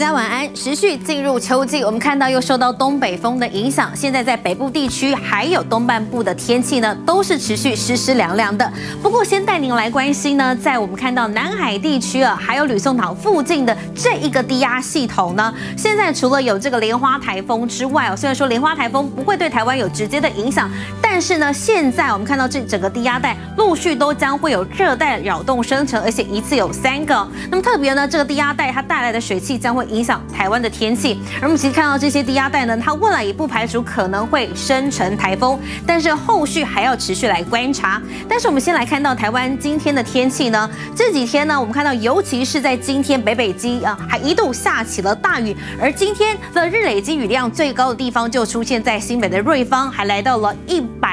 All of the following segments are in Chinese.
家晚安。持续进入秋季，我们看到又受到东北风的影响，现在在北部地区还有东半部的天气呢，都是持续湿湿凉凉的。不过，先带您来关心呢，在我们看到南海地区还有吕宋岛附近的这一个低压系统呢，现在除了有这个莲花台风之外虽然说莲花台风不会对台湾有直接的影响，但是呢，现在我们看到这整个低压带陆续都将会有热带扰动生成，而且一次有3个。那么特别呢，这个低压带它带来的水汽将会影响台湾的天气，而我们其实看到这些低压带呢，它未来也不排除可能会生成台风，但是后续还要持续来观察。但是我们先来看到台湾今天的天气呢，这几天呢，我们看到尤其是在今天北基还一度下起了大雨，而今天的日累积雨量最高的地方就出现在新北的瑞芳，还来到了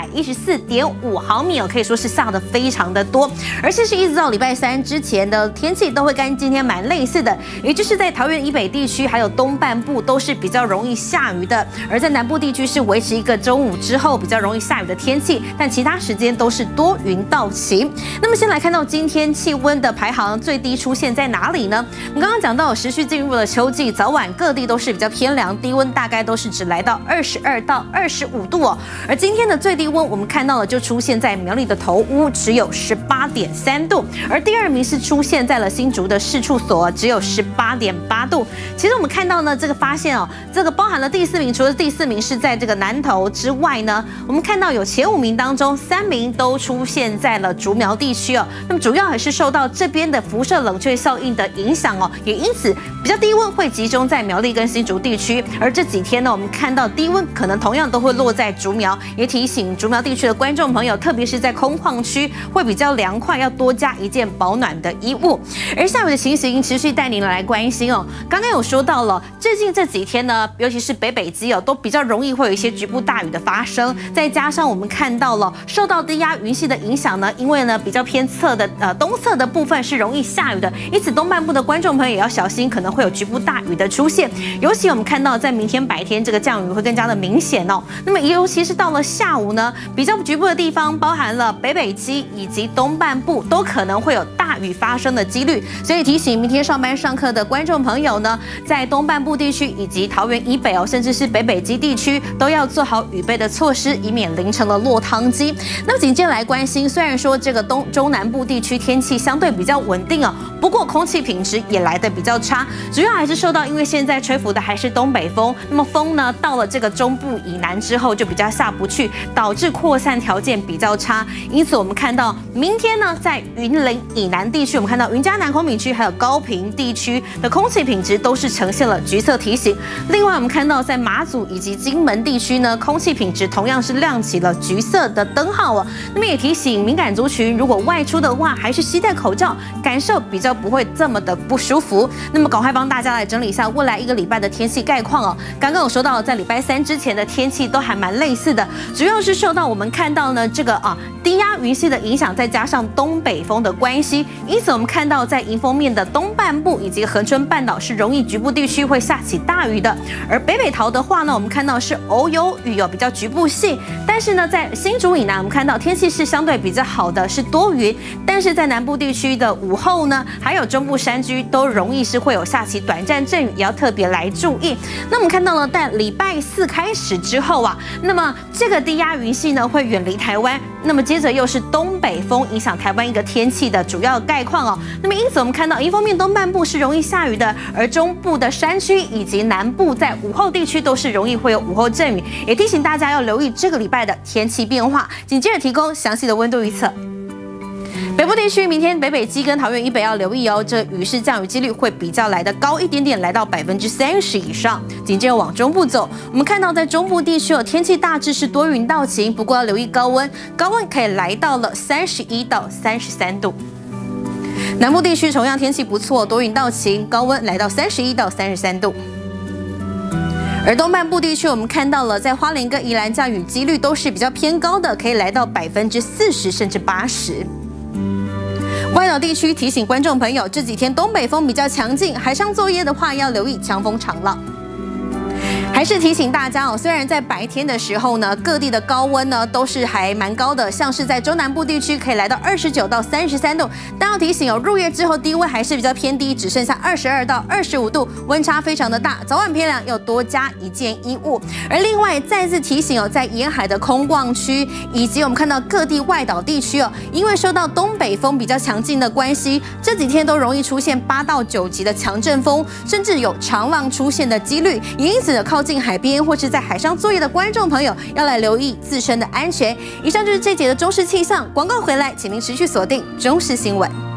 114.5毫米可以说是下的非常的多，而且是一直到礼拜3之前的天气都会跟今天蛮类似的，也就是在桃园以北地区还有东半部都是比较容易下雨的，而在南部地区是维持一个中午之后比较容易下雨的天气，但其他时间都是多云到晴。那么先来看到今天气温的排行最低出现在哪里呢？我们刚刚讲到持续进入了秋季，早晚各地都是比较偏凉，低温大概都是只来到22到25度而今天的最低温我们看到了就出现在苗栗的头屋，只有18.3度，而第2名是出现在了新竹的市处所，只有18.8度。其实我们看到呢，这个发现这个包含了第4名，除了第4名是在这个南投之外呢，我们看到有前5名当中3名都出现在了竹苗地区那么主要还是受到这边的辐射冷却效应的影响也因此比较低温会集中在苗栗跟新竹地区，而这几天呢，我们看到低温可能同样都会落在竹苗，也提醒竹苗地区的观众朋友，特别是在空旷区会比较凉快，要多加一件保暖的衣物。而下雨的情形持续带您来关心刚刚有说到了，最近这几天呢，尤其是北基都比较容易会有一些局部大雨的发生，再加上我们看到了受到低压云系的影响呢，因为呢比较偏侧的东侧的部分是容易下雨的，因此东半部的观众朋友也要小心，可能会有局部大雨的出现。尤其我们看到在明天白天这个降雨会更加的明显那么尤其是到了下午呢，比较局部的地方包含了北基以及东半部都可能会有大雨发生的几率，所以提醒明天上班上课的观众朋友呢，在东半部地区以及桃园以北甚至是北基地区都要做好预备的措施，以免淋成了落汤鸡。那么紧接着来关心，虽然说这个中南部地区天气相对比较稳定不过空气品质也来得比较差，主要还是受到因为现在吹拂的还是东北风，那么风呢到了这个中部以南之后就比较下不去，导致扩散条件比较差，因此我们看到明天呢，在云林以南地区，我们看到云嘉南空品区还有高屏地区的空气品质都是呈现了橘色提醒。另外我们看到在马祖以及金门地区呢，空气品质同样是亮起了橘色的灯号那么也提醒敏感族群，如果外出的话还是携带口罩，感受比较不会这么的不舒服。那么赶快帮大家来整理一下未来1个礼拜的天气概况刚刚有说到在礼拜3之前的天气都还蛮类似的，主要是受到我们看到呢这个低压云系的影响，再加上东北风的关系，因此我们看到在迎风面的东半部以及恒春半岛是容易局部地区会下起大雨的，而北桃的话呢，我们看到是偶有雨比较局部性，但是呢在新竹以南我们看到天气是相对比较好的，是多云，但是在南部地区的午后呢，还有中部山区都容易是会有下起短暂阵雨，也要特别来注意。那我们看到了在礼拜4开始之后那么这个低压云系呢会远离台湾，那么接着又是东北风影响台湾一个天气的主要概况那么因此我们看到迎风面东半部是容易下雨的，而中部的山区以及南部在午后地区都是容易会有午后阵雨，也提醒大家要留意这个礼拜的天气变化。紧接着提供详细的温度预测。北部地区明天北基跟桃园以北要留意这雨势降雨几率会比较来得高一点点，来到30%以上。紧接着往中部走，我们看到在中部地区天气大致是多云到晴，不过要留意高温可以来到了31到33度。南部地区同样天气不错，多云到晴，高温来到31到33度。而东半部地区，我们看到了在花莲跟宜兰降雨几率都是比较偏高的，可以来到40%甚至80%。外岛地区提醒观众朋友，这几天东北风比较强劲，海上作业的话要留意强风长浪。 还是提醒大家哦，虽然在白天的时候呢，各地的高温呢都是还蛮高的，像是在中南部地区可以来到29到33度，但要提醒哦，入夜之后低温还是比较偏低，只剩下22到25度，温差非常的大，早晚偏凉，要多加一件衣物。而另外再次提醒哦，在沿海的空旷区以及我们看到各地外岛地区哦，因为受到东北风比较强劲的关系，这几天都容易出现8到9级的强阵风，甚至有长浪出现的几率，也因此靠近海边或是在海上作业的观众朋友要来留意自身的安全。以上就是这节的中时气象，广告回来，请您持续锁定中时新闻。